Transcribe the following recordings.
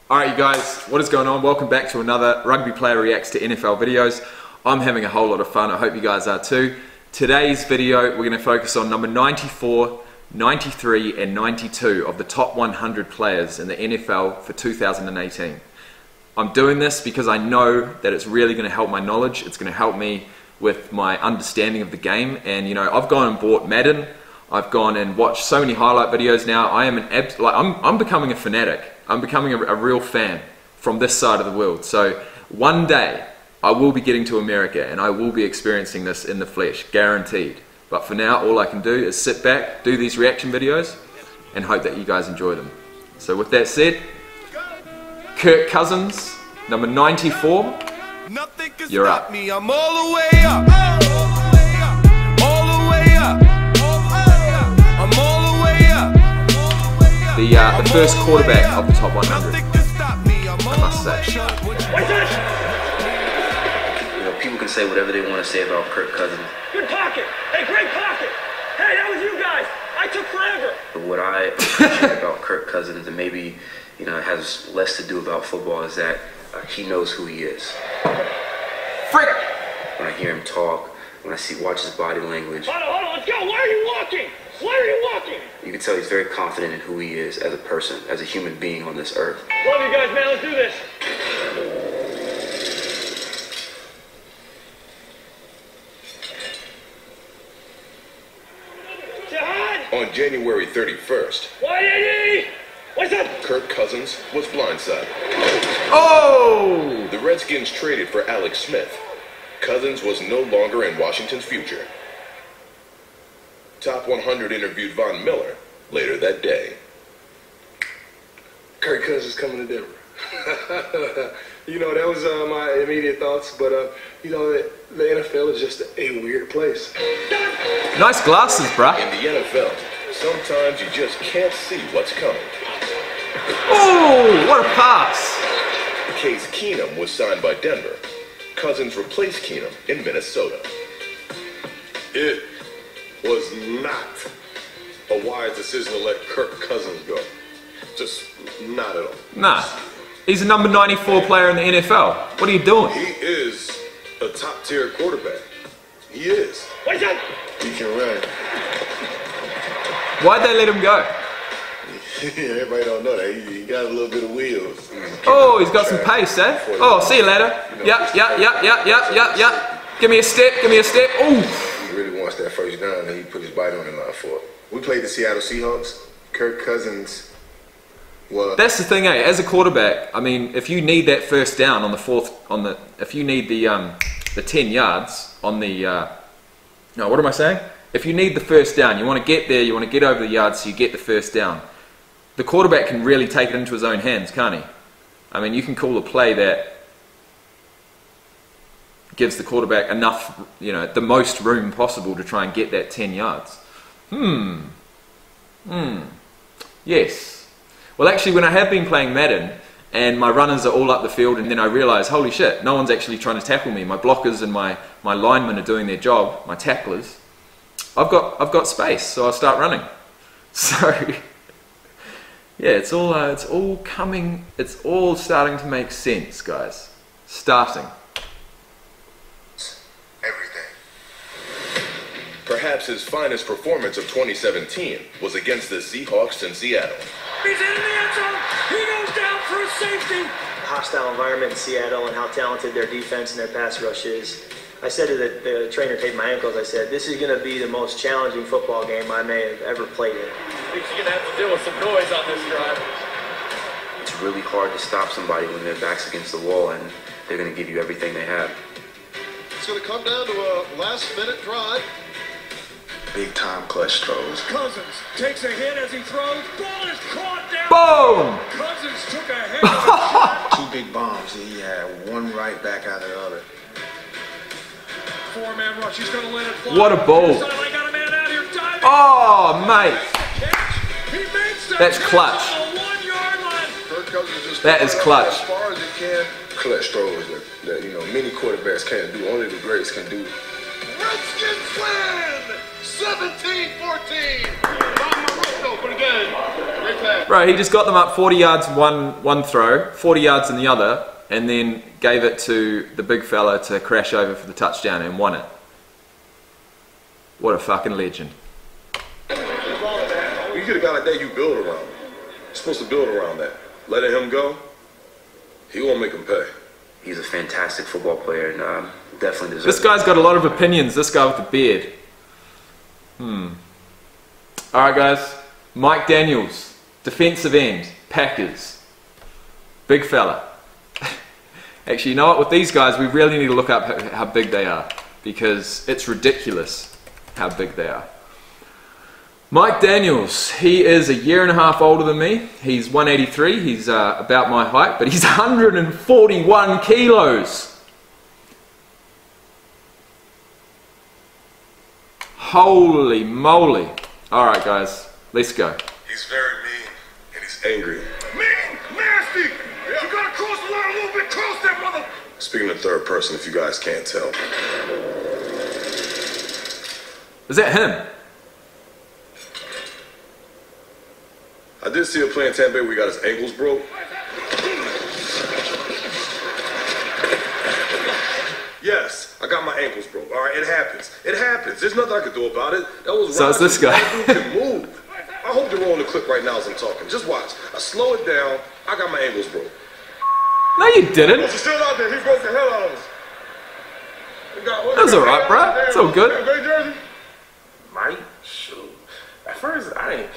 Alright you guys, what is going on? Welcome back to another Rugby Player Reacts to NFL videos. I'm having a whole lot of fun, I hope you guys are too. Today's video, we're going to focus on number 94, 93 and 92 of the top 100 players in the NFL for 2018. I'm doing this because I know that it's really going to help my knowledge, it's going to help me with my understanding of the game, and you know, I've gone and bought Madden, I've gone and watched so many highlight videos now. I am I'm becoming a fanatic. I'm becoming a real fan from this side of the world. So one day I will be getting to America and I will be experiencing this in the flesh, guaranteed. But for now, all I can do is sit back, do these reaction videos, and hope that you guys enjoy them. So with that said, Kirk Cousins, number 94, you're up. I'm all the way up. All the way up. I'm all the way up. The first quarterback of the top 100, I must say. You know, people can say whatever they want to say about Kirk Cousins. Good pocket. Hey, great pocket. Hey, that was you guys. I took forever. But what I appreciate about Kirk Cousins, and maybe, you know, it has less to do about football, is that he knows who he is. Frick! When I hear him talk, when I watch his body language, Hold on, let's go. Why are you walking? Why are you walking? you can tell he's very confident in who he is as a person, as a human being on this earth. Love you guys, man. Let's do this. Jihad! On January 31st, YAD! What's up? Kirk Cousins was blindsided. Oh! The Redskins traded for Alex Smith. Cousins was no longer in Washington's future. Top 100 interviewed Von Miller later that day. Kirk Cousins coming to Denver. You know, that was my immediate thoughts, but you know, the NFL is just a weird place. Nice glasses, bruh. In the NFL, sometimes you just can't see what's coming. Oh, what a pass. Case Keenum was signed by Denver. Cousins replaced Keenum in Minnesota. It was not a wise decision to let Kirk Cousins go. Just not at all. Nah, he's a number 94 player in the NFL. What are you doing? He is a top-tier quarterback. He is. What's up? He can run. Why'd they let him go? Everybody don't know that. He got a little bit of wheels. Oh, he's got some pace, eh? Oh, see you later. Yeah. Give me a step, Ooh. He really wants that first down, and he put his body on the line for it. We played the Seattle Seahawks. Kirk Cousins was... That's the thing, eh? As a quarterback, I mean, if you need that first down on the if you need the 10 yards on the, no, what am I saying? If you need the first down, you want to get there, you want to get over the yards so you get the first down. The quarterback can really take it into his own hands, can't he? I mean, you can call a play that gives the quarterback enough, you know, the most room possible to try and get that 10 yards. Yes. Well, actually, when I have been playing Madden and my runners are all up the field and then I realise, holy shit, no one's actually trying to tackle me. My blockers and my linemen are doing their job, my tacklers. I've got space, so I start running. So... yeah, it's all starting to make sense, guys. Starting. everything. Perhaps his finest performance of 2017 was against the Seahawks in Seattle. He's in the end zone. He goes down for a safety. Hostile environment in Seattle and how talented their defense and their pass rush is. I said to the trainer taped my ankles, I said, this is going to be the most challenging football game I may have ever played in. He's going to have to deal with some noise on this drive. It's really hard to stop somebody when their back's against the wall and they're going to give you everything they have. It's going to come down to a last-minute drive. Big time clutch throws. Cousins takes a hit as he throws. Ball is caught down. Boom! Cousins took a hit. Shot. Two big bombs. He had one right back out of the other. Four-man rush. He's going to let it fly. What a ball. I got a man out here diving. Oh, mate. He makes the That's catch clutch. on the 1 yard line. Kirk Cousins just That is clutch. as far as he can. Clutch throws that you know many quarterbacks can't do. Only the greats can do. Redskins win 17-14. Pretty good. Bro, he just got them up 40 yards one throw, 40 yards in the other, and then gave it to the big fella to crash over for the touchdown and won it. What a fucking legend. You get a guy like that, you build around him. You're supposed to build around that. Letting him go, he won't make him pay. He's a fantastic football player and definitely deserves This guy's got a lot of opinions, this guy with the beard. Alright guys, Mike Daniels, defensive end, Packers. Big fella. Actually, you know what, with these guys we really need to look up how big they are, because it's ridiculous how big they are. Mike Daniels, he is a year and a half older than me. He's 183, he's about my height, but he's 141 kilos. Holy moly. Alright guys, let's go. He's very mean and he's angry. Mean, nasty! You gotta cross the line a little bit, cross that mother! Speaking in third person, if you guys can't tell. Is that him? I did see a play in Tampa Bay where he got his ankles broke. Yes, I got my ankles broke. All right, it happens. It happens. There's nothing I could do about it. That was So it's this guy. That dude can move. I hope you're rolling the clip right now as I'm talking. Just watch. I slow it down. I got my ankles broke. No, you didn't. He's still out there. He broke the hell out of us. That was alright, bro. It's all good. Great jersey. Mike, shoot. At first I didn't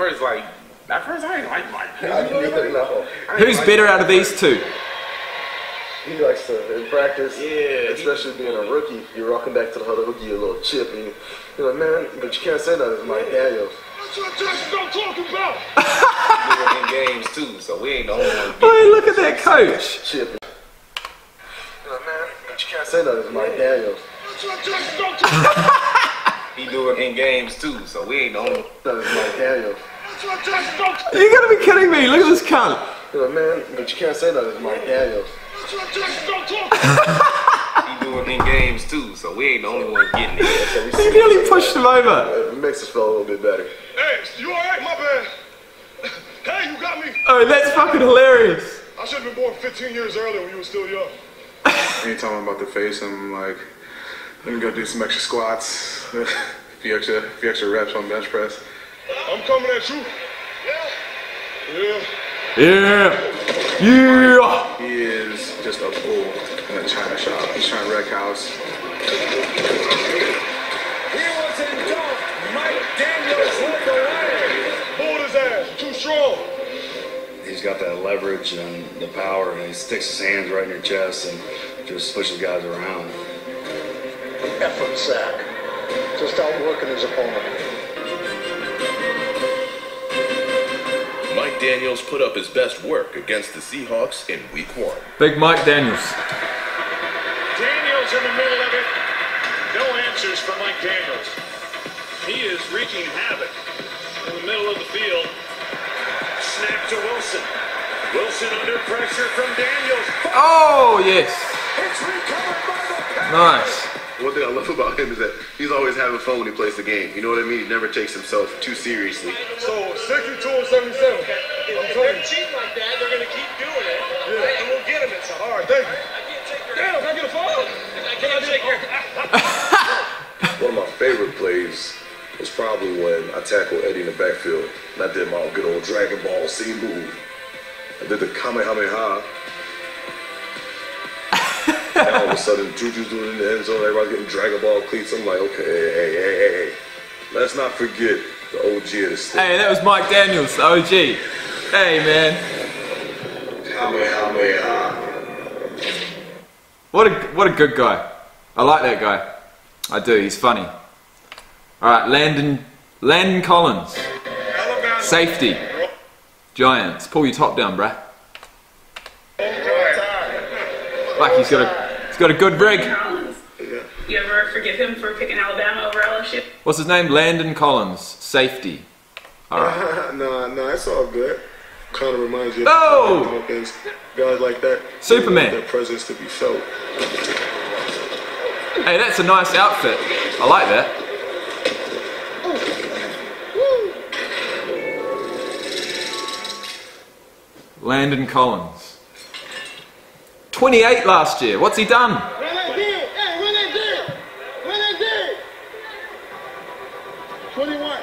like Mike. Who's better out of these two? He likes to, in practice, especially being a rookie, you're rocking back to the huddle, you a little chip, and you're like, man, but you can't say that as Mike Daniels. That's what I'm talking about. We were in games too, so we ain't the only one. Hey, look at that coach. Chip. You're like, man, but you can't say that as Mike Daniels. That's what I'm talking about. He do it in games too, so we ain't the only one. That is Mike Daniels. That's what I'm talking about. You gotta be kidding me, look at this cunt. You're like, man, but you can't say that as Mike Daniels. That's what I'm talking about. He do it in games too, so we ain't the only one getting it. So He nearly pushed him over. It makes us feel a little bit better. Hey, you alright? My bad. Hey, you got me. Oh, that's fucking hilarious. I should have been born 15 years earlier when you were still young. Anytime I'm about to face him, like, let me go do some extra squats, a few extra reps on bench press. I'm coming at you. Yeah. Yeah. He is just a bull in a china shop. He's trying to wreck house. He was engulfed. Mike Daniels led the way. Pulled his ass. Too strong. He's got that leverage and the power, and he sticks his hands right in your chest and just pushes guys around. Effort sack. Just outworking his opponent. Mike Daniels put up his best work against the Seahawks in Week 1. Big Mike Daniels. Daniels in the middle of it. No answers for Mike Daniels. He is wreaking havoc in the middle of the field. Snap to Wilson. Wilson under pressure from Daniels. Oh, yes. It's recovered by the Packers. Nice. One thing I love about him is that he's always having fun when he plays the game. You know what I mean? He never takes himself too seriously. So 62 and 77. If they're cheap like that, they're going to keep doing it. Yeah. And we'll get them at some. All right, thank you. Damn, can I get a phone? Can I take your... One of my favorite plays was probably when I tackled Eddie in the backfield. And I did my good old Dragon Ball C move. I did the Kamehameha. And all of a sudden, Juju's doing it in the end zone. Everybody's getting Dragon Ball cleats. I'm like, okay, hey. Let's not forget the OG of the state. Hey, that was Mike Daniels, the OG. Hey, man. Kamehameha. What a good guy. I like that guy. I do, he's funny. Alright, Landon Collins. Safety. Giants. Pull your top down, bruh. Like he's got a good rig. You ever forgive him for picking Alabama over LSU? What's his name? Landon Collins. Safety. Alright. No, it's all good. Kind of reminds you of offense. Guys like that. Superman. Their presence to be felt. Hey, that's a nice outfit. I like that. Landon Collins. 28 last year. What's he done? Run that deep. Hey, run that deep. Run that deep. 21.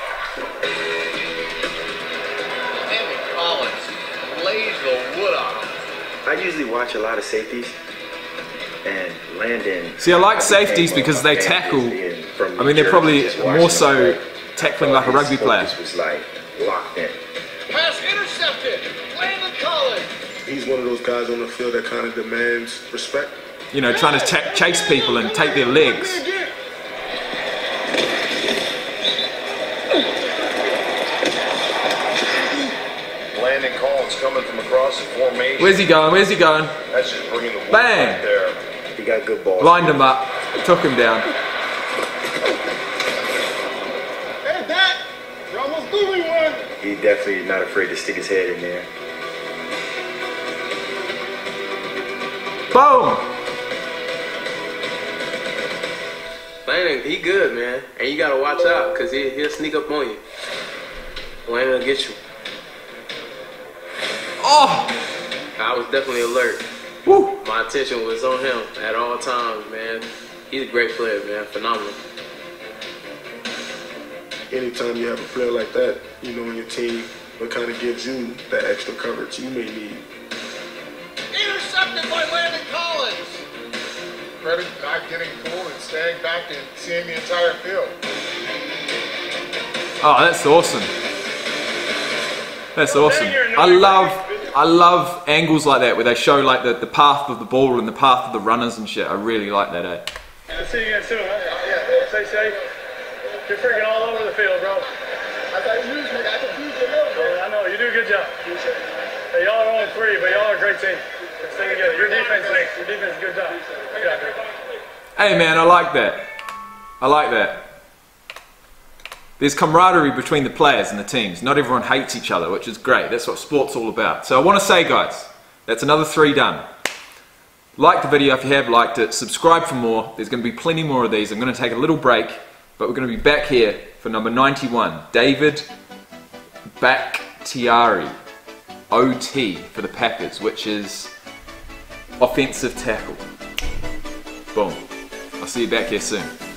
I usually watch a lot of safeties, and Landon... See, I like safeties because they tackle. I mean, they're probably more so tackling like a rugby player. Was like locked in. Pass intercepted. Landon Collins. He's one of those guys on the field that kind of demands respect. You know, trying to chase people and take their legs. Landon Collins coming from across the formation. Where's he going? Where's he going? That's just bringing the Bang! right there. He got good balls. Lined him up. Took him down. Hey, Dak. You almost threw me one. He definitely not afraid to stick his head in there. Boom! Landon, he good, man. And you gotta watch out, because he'll sneak up on you. Landon will get you. Oh! I was definitely alert. Woo. My attention was on him at all times, man. He's a great player, man. Phenomenal. Anytime you have a player like that, you know, on your team, it kind of gives you that extra coverage you may need. Intercepted by Landon Collins. Credit not getting pulled and staying back and seeing the entire field. Oh, that's awesome. That's awesome. I love angles like that where they show like the path of the ball and the path of the runners and shit. I really like that, eh? I'll see you again soon, huh? Yeah, stay safe. You're freaking all over the field, bro. I thought you used me. I could use your help, bro. I know, you do a good job. Hey, y'all are only 3, but y'all are a great team. Let's stay together. Your defense is a good job. Good job, dude. Hey man, I like that. I like that. There's camaraderie between the players and the teams. Not everyone hates each other, which is great. That's what sport's all about. So I want to say, guys, that's another 3 done. Like the video if you have liked it. Subscribe for more. There's going to be plenty more of these. I'm going to take a little break, but we're going to be back here for number 91. David Bakhtiari, OT for the Packers, which is offensive tackle. Boom. I'll see you back here soon.